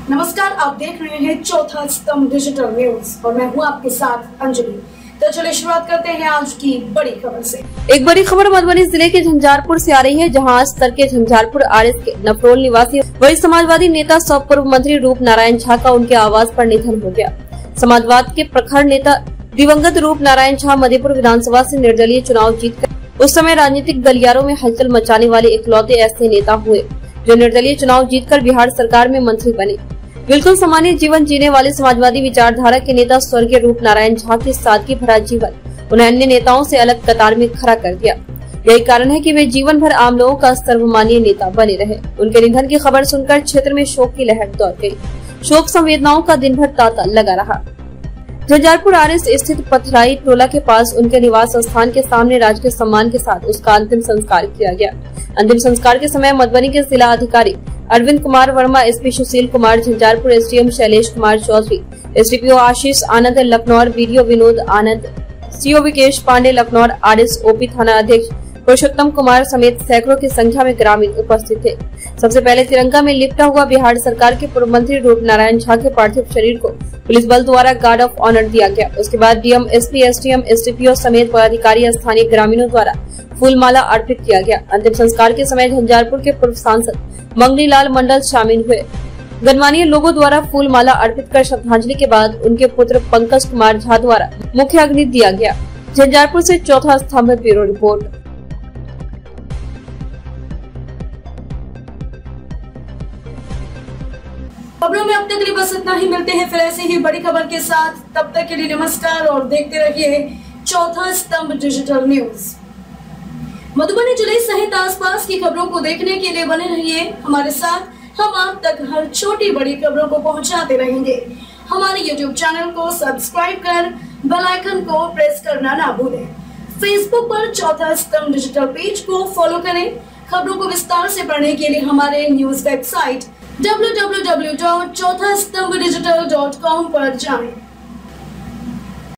नमस्कार, आप देख रहे हैं चौथा स्तंभ डिजिटल न्यूज और मैं हूं आपके साथ अंजलि। तो चलिए शुरुआत करते हैं आज की बड़ी खबर से। एक बड़ी खबर मधुबनी जिले के झंझारपुर से आ रही है, जहां आज तड़के झंझारपुर आरएस के नफरोल निवासी वही समाजवादी नेता सौ पूर्व मंत्री रूप नारायण झा का उनके आवास पर निधन हो गया। समाजवाद के प्रखर नेता दिवंगत रूप नारायण झा मधेपुरा विधानसभा से निर्दलीय चुनाव जीतकर उस समय राजनीतिक गलियारों में हलचल मचाने वाले इकलौते ऐसे नेता हुए जो निर्दलीय चुनाव जीतकर बिहार सरकार में मंत्री बने। बिल्कुल सामान्य जीवन जीने वाले समाजवादी विचारधारा के नेता स्वर्गीय रूप नारायण झा के सादगी भरा जीवन उन्हें अन्य नेताओं से अलग कतार में खड़ा कर दिया। यही कारण है कि वे जीवन भर आम लोगों का सर्वमान्य नेता बने रहे। उनके निधन की खबर सुनकर क्षेत्र में शोक की लहर दौड़ गई। शोक संवेदनाओं का दिन भर तांता लगा रहा। झंझारपुर आरएस स्थित पथराई टोला के पास उनके निवास स्थान के सामने राजकीय सम्मान के साथ उसका अंतिम संस्कार किया गया। अंतिम संस्कार के समय मधुबनी के जिला अधिकारी Arvind Kumar Verma, SP Sushil Kumar Jhanjharpur, SDM Shailesh Kumar Chaudhary, SDPO Ashish Anand Lakhnaur, BDO Vinod Anand, CO Vikesh Pandey Lakhnaur, RS OP थाना अध्यक्ष पुरुषोत्तम कुमार समेत सैकड़ों की संख्या में ग्रामीण उपस्थित थे। सबसे पहले तिरंगा में लिपटा हुआ बिहार सरकार के पूर्व मंत्री रूप नारायण झा के पार्थिव शरीर को पुलिस बल द्वारा गार्ड ऑफ ऑनर दिया गया। उसके बाद डीएम, एसपी, एसडीएम, एसडीपीओ समेत पदाधिकारी स्थानीय ग्रामीणों द्वारा फूलमाला अर्पित किया गया। अंतिम संस्कार के समय झंझारपुर के पूर्व सांसद मंगनीलाल मंडल शामिल हुए। गणमान्य लोगों द्वारा फूलमाला अर्पित कर श्रद्धांजलि के बाद उनके पुत्र पंकज कुमार झा द्वारा मुख्य अग्नि दिया गया। झंझारपुर से चौथा स्तंभ ब्यूरो रिपोर्ट। खबरों में अब तक के लिए बस इतना ही। मिलते हैं फिर ऐसी ही बड़ी खबर के साथ। तब तक के लिए नमस्कार और देखते रहिए चौथा स्तंभ डिजिटल न्यूज। मधुबनी जिले सहित आसपास की खबरों को देखने के लिए बने रहिए हमारे साथ। हम आप तक हर छोटी बड़ी खबरों को पहुंचाते रहेंगे। हमारे YouTube चैनल को सब्सक्राइब कर बेल आइकन को प्रेस करना ना भूलें। फेसबुक पर चौथा स्तंभ डिजिटल पेज को फॉलो करें। खबरों को विस्तार से पढ़ने के लिए हमारे न्यूज वेबसाइट www.chothastumbdigital.com पर जाएं।